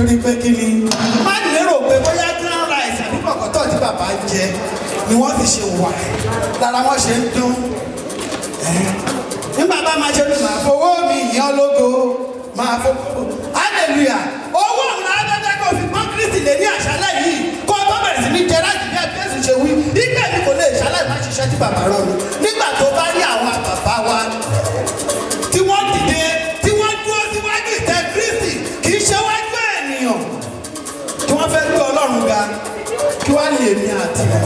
nítorí pé kí ni má lérò pé bóyá ground rice àbí kọ̀kọ́tọ̀ tí bàbá jẹ ni wọ́n fi ṣe wà lára wọn ṣe ń dún ní bàbá máa ṣe ní màá fowó mi ìyẹn ológo máa fowó hallelujah owó ọ̀hún adájọ́ kò fi pọ́n Kristi lè ní àṣálẹ́ yìí kó tó bẹ̀rẹ̀ sí ní jẹ láti bí ẹgbẹ́sì ṣe wí ìgbẹ́ mi kò lè ṣálẹ̀ má ṣiṣẹ́ tí bàbá rọ mi nígbà tó bá rí àwọn bàbá wa tí wọ́n dìde tí wọ́n dúró síwájú ìtẹ́ Kristi kì í ṣe wájú ènìyàn tí wọ́n fẹ́ gbé Ọlọ́run ga kí wá ní èmi àti ẹ̀.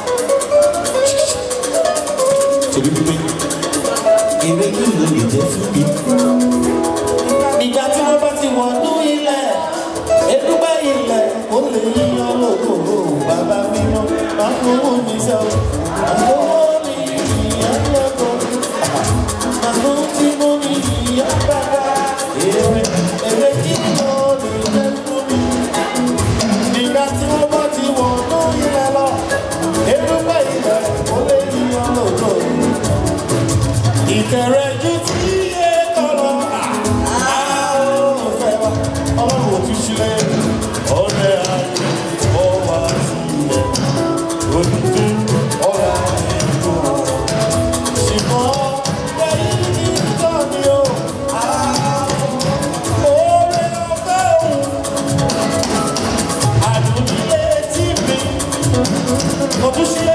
torí pípé èrè kí ló lè jẹ́ fún mi. ìgbà tí wọ́n bá ti wọ̀n ní ilẹ̀ èdúgbà ilẹ̀ ó lè yíyan lóko bàbá mímọ́ máa ń owó mi sọ àgbówó mi ìyá lọ́kọ̀ àgbó tí mo ní ìyá bàbá èrè kí ló lè jẹ́ fún mi. ìgbà tí wọ́n bá ti wọ̀n ní ilẹ̀ lọ èdúgbà ilẹ̀ ó lè yíyan lóko ìkẹrẹ jù tí yé tọrọ àwọn òfẹ́ wa ọlọ́run òtún sílẹ̀ ọ̀rẹ́ ayé ọwà sílẹ̀ òdìdí ọ̀rẹ́ ìlú ṣùgbọ́n lẹ́yìn ní ìtọ́ni o oore ọ̀fẹ́ òun àdúgbìlẹ̀ tí mi òtún sílẹ̀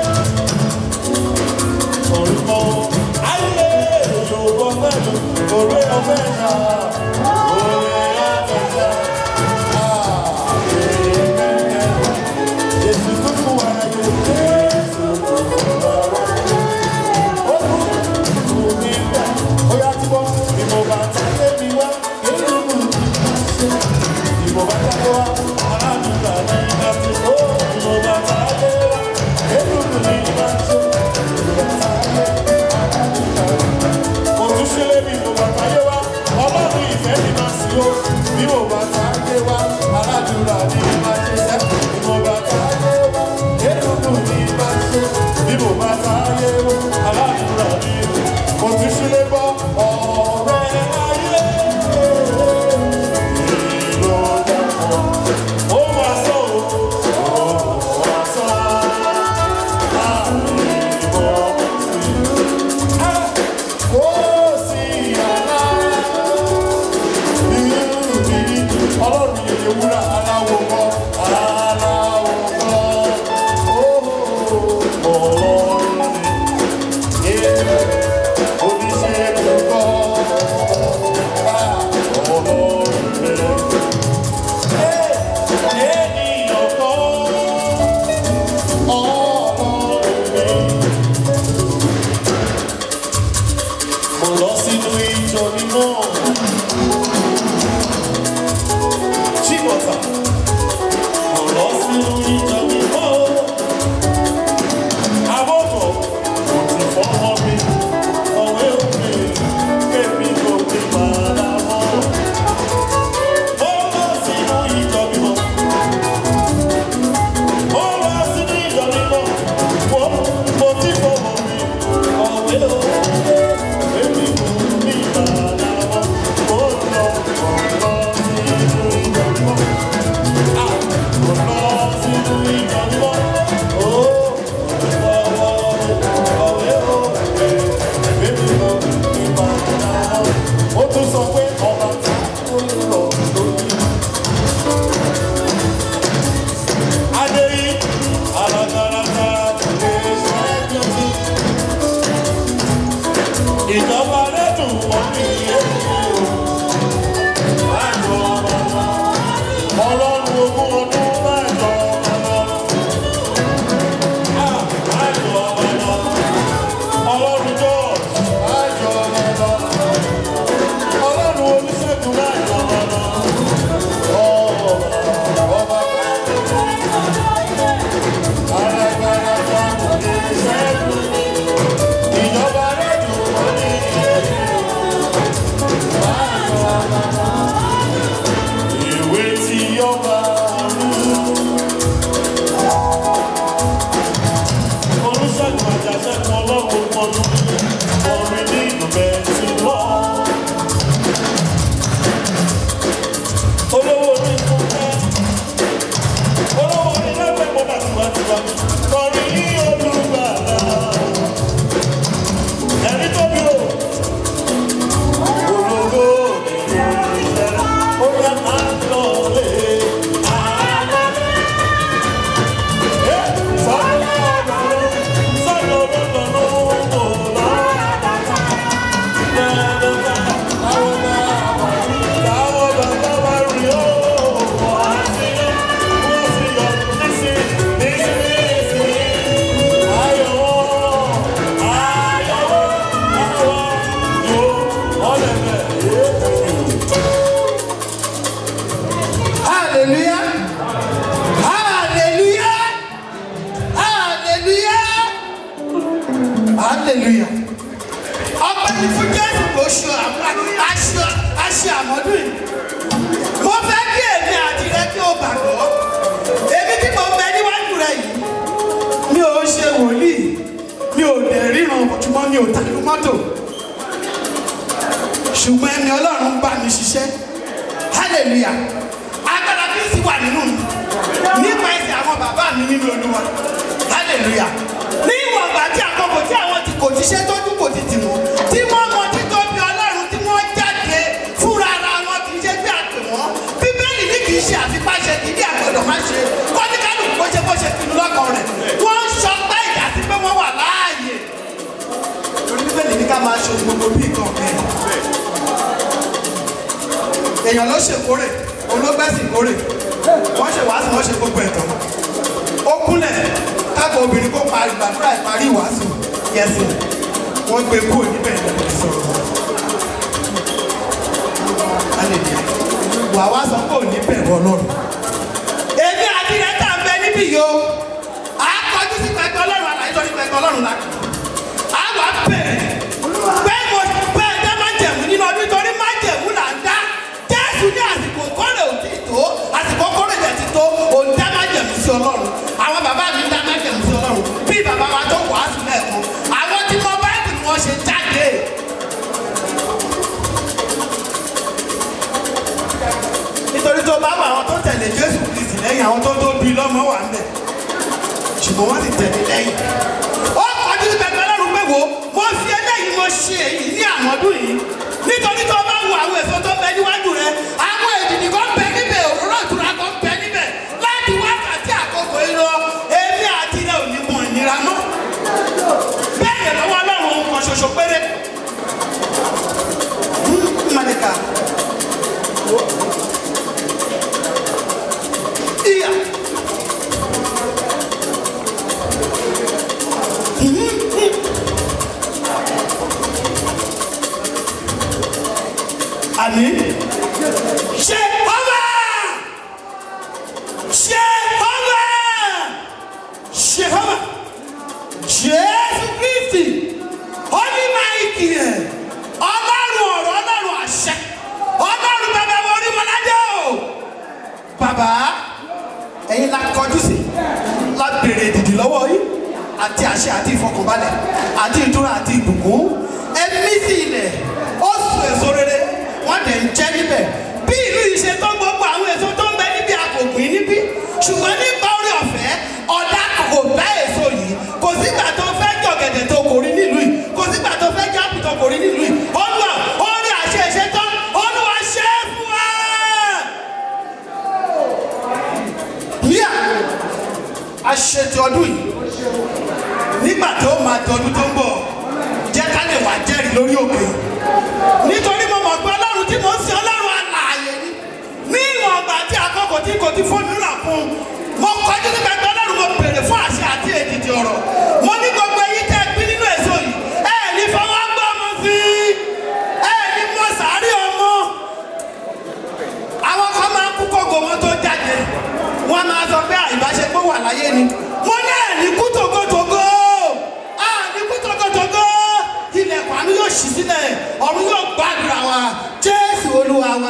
orúkọ ayé yòówó mẹ́lú oore ọ̀fẹ́ náà oore ọ̀fẹ́ náà Jésù tó fún wa yóò Jésù tó fún wa ó kú mi bẹ́ ó yá tí wọ́n bí mo bá tẹ́lẹ̀ mi wá nínú bí mo bá tẹ́lẹ̀ wá aládùúgbà ní láti ó bí mo bá tẹ́lẹ̀ wá nínú ní láti ó bí mo bá tẹ́lẹ̀ òtúnṣílẹ̀ bí mo bá tẹ́lẹ̀ wá ọlọ́run ìfẹ́ mi máa sí ó bí mo bá tẹ́lẹ̀ wá aládùúgbà ní láti ṣẹ́ bí mo bá tẹ́lẹ̀ wá nínú ní láti bí mo bá tẹ́lẹ̀ wá aládùúgbà ní òtúnṣílẹ̀ bọ́ ọ̀rẹ́ ayé ìlú dàpọ̀ ó máa sọ ó máa sọ láàrin ìbọn kò sí àlá ọlọ́run yẹ̀yẹ̀ wúrà aláwọ̀ kọ́ ọlọ́run ni oníṣègùn kọ́ ọlọ́run rẹ̀ ènìyàn kọ́ ọlọ́run rẹ̀. Mo lọ sínú ìjọ mímọ́ Chibota. Mo lọ sínú ìjọ mímọ́ Abọ́bọ̀. Mo ti fọwọ́ mi ọ̀wé òkè kébí kò fi padà mọ́. Mo lọ sínú ìjọ mímọ́. Mo lọ sínú ìjọ mímọ́. Mo ti fọwọ́ mi ọ̀wé òkè. Ìjọba rẹ̀ dùn wọ́n ní Ọlọ́run ogún ọdún mẹ́jọ Ọlọ́run jọ mẹ́jọ Ọlọ́run oníṣègùn mẹ́jọ ọba alágbára ìṣẹ́gun ìjọba rẹ̀ dùn wọ́n ní ní fún Jésù kò ṣe aṣọ àmọ́dún yìí. Mo fẹ́ kí èmi àti rẹ kí o gbàgbọ́. Èmi tí mo bẹ níwájú rẹ yìí, mi ò ṣe wòlíì, mi ò dẹ̀ ríran ṣùgbọ́n mi ò tàlú mọ́tò. Ṣùgbọ́n ẹni Ọlọ́run bá mi ṣiṣẹ́. Hallelujah. Agbára Kristi wà nínú mi. Nípa ẹsẹ̀ àwọn bàbá mi nínú Olúwa. Hallelujah. Ní ìwọ̀n ìgbà tí àkókò tí àwọn tí kò tíṣẹ́ tọ́jú kò ti tì wọ́n. Tí wọ́n mọ títọ́ bí Ọlọ́run tí wọ́n jáde fúnra ara wọn kì í ṣe bí àpè wọ́n. Bíbélì ní kì í ṣe àfipáṣe kì í ní àgbọ̀dọ̀ má ṣe. Kọ́níkálùkù bó ṣe pinnu lọ́kàn rẹ̀. Wọ́n sọ pé ìjà sí pé wọ́n wà láàyè. Torí Bíbélì ní ká máa ṣe gbogbo bí nǹkan bẹ́ẹ̀. Èèyàn ló ṣèkórè, olóògbẹ́sì kórè. Wọ́n ṣe wàásù, wọ́n ṣe gbogbo ẹ̀tọ́. Ó kúnlẹ̀ káàkó obìnrin kó parí gbàdúrà ìparí ìwàásù yẹsì. Wọ́n gbé kúrò níbẹ̀ ìlẹ̀ sọ̀rọ̀. Hallelujah. Wà wá sọ pé ò ní bẹ̀rù Ọlọ́run. Èmi àti rẹ̀ tà ń bẹ níbí yìí o. À á kọjú sí pẹpẹ Ọlọ́run àlàyé lórí pẹpẹ Ọlọ́run la. À wà bẹ̀rẹ̀. Bẹ́ẹ̀ mo bẹ́ẹ̀ dá májẹ̀mú nínú ọdún torí májẹ̀mú là ń dá. Jésù ní àsìkò kọ́rẹ̀ ò tí tó. Àsìkò kọ́rẹ̀ jẹ̀ ti tó. Ò ń dá májẹ̀mú sí Ọlọ́run. Àwọn bàbá mi ń dá májẹ̀mú sí Ọlọ́run. Bí bàbá wa tó wàásù lẹ́ẹ̀kan. Àwọn tí mo bá ẹ̀kú ni wọ́n ṣe jáde. Nítorí tó bá wà àwọn tó tẹ̀lé Jésù Kristi lẹ́yìn àwọn tó bí lọ́mọ wà ń bẹ̀. Ṣùgbọ́n wọ́n ti tẹ̀lé lẹ́yìn. Ó kọjú sí pẹpẹ Ọlọ́run pé wo mo fi eléyìí mo ṣe èyí ní àmọ́dún yìí. Nítorí tó bá wo àwọn èso tó bẹ níwájú rẹ, àwọn èdìdì kan bẹ níbẹ̀, òróró ìtura kan bẹ níbẹ̀. Láti wákàtí àkókò yìí lọ, èmi àti rẹ ò ní mọ ìnira mọ́. Bẹ́ẹ̀ lọ́wọ́ Ọlọ́run ohun kan ṣoṣo péré. Màlíkà. Ìyá. Àmín. Jehovah! Jehovah! Jésù Kristi, Holy Michael, Ọlọ́run ọ̀rọ̀, Ọlọ́run àṣẹ, Ọlọ́run bàbá wo orí mọ́ládé o. Bàbá, ẹ̀yin la kọjú sí, la bèrè ìdìdì lọ́wọ́ yìí, àti àṣẹ àti ìfọkànbalẹ̀, àti ìtura àti ìbùkún, ẹ̀mí sí ilẹ̀, ó sùn èso rere. Wọ́n dẹ̀ ń jẹ́ níbẹ̀. Bí ìlú yìí ṣe tó gbogbo àwọn èso tó ń bẹ níbi àkòkò yìí níbí. Ṣùgbọ́n nípa orí ọ̀fẹ́, ọ̀dà kò bá èso yìí. Kò sígbà tó fẹ́ jọ gẹ̀dẹ̀ tó kò rí nílùú yìí. Kò sígbà tó fẹ́ jọ àpùtọ̀ kò rí nílùú yìí. Olúwa, orí àṣẹ ìṣe tán. Olúwa ṣe é fún wa. Níyà, a ṣe ti ọdún yìí. Nígbà tó máa di ọdún tó ń bọ̀, jẹ́ ká lè wá jẹ́rìí lórí òkè yìí. Nítorí mo mọ̀ pé Ọlọ́run tí mo ń sin Ọlọ́run alààyè ni. Ní ìwọ̀n ọgbà tí àkókò tí kò ti fọ́nmúlà fún un. Mo kọjú sí pẹpẹ Ọlọ́run, mo bèrè fún àṣẹ àti èdìdì ọ̀rọ̀. Mo ní gbogbo èyí tẹ́ gbé nínú èso yìí. Ẹ ní fọwọ́ gbọ́ ọmọ sí i. Ẹ ní mọ sàárì ọmọ. Àwọn kan máa ń kú kógo wọn tó jáde. Wọ́n máa sọ pé àìbáṣepọ̀ wà láyé ni. Mo ní ẹ̀ ní kú tògótògó. Ní kú tògótògó. Ilẹ̀kùn àánú yóò ṣí sílẹ̀, ọ̀run yóò gbàdúrà wa, Jésù Olúwa wa.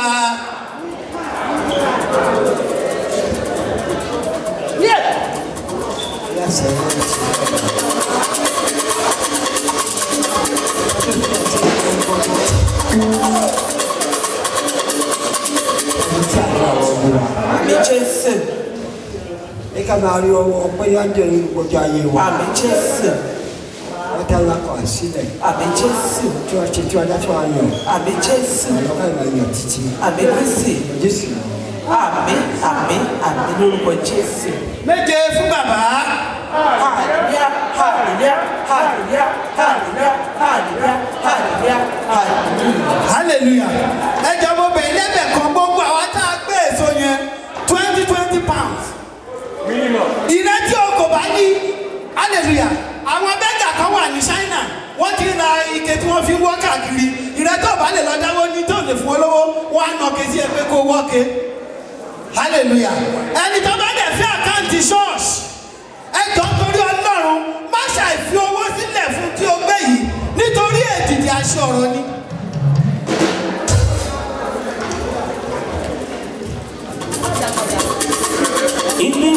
Àmì Jésù. Ẹ ká máa rí ọwọ́ pé yá ń jẹ́ ìgbọ́jọ́ ayé wa. Àmì Jésù. Ọ̀tá lakọ̀ sílẹ̀. Àmì Jésù. Tí wọ́n ṣe tí wọ́n dá tí wọ́n yàn. Àmì Jésù. Ọlọ́kà ìmọ̀ yàn títí. Àmì Kristi. Jésù. Àmín, àmín, àmín lórúkọ Jésù. Méje fún bàbá. Hallelujah, hallelujah, hallelujah, hallelujah, hallelujah, hallelujah, hallelujah. Hallelujah. Ẹ jọ mo bẹ̀ lẹ́bẹ̀ kan gbogbo àwa tá a gbé èso yẹn 20 pounds. Ìrètí o kò bá ní. Hallelujah. Àwọn bẹ́gà kan wà ní China. Wọ́n ti ra ike tí wọ́n fi wọ́ káàkiri. Ìrètí ò bá lè lọ dáwọ́ ní tó lè fún ọ lọ́wọ́. Wọ́n á nà ké sí ẹ pé kó wọ́ọ̀kẹ́. Hallelujah. Ẹni tó bá dẹ̀ fẹ́ àkáǹtì ṣọ́ọ̀ṣì. Ẹ jọ torí Ọlọ́run má ṣàìfi owó sílẹ̀ fún tí o gbé yìí nítorí èdìdì àṣẹ ọ̀rọ̀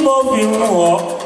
tó fi mú ọ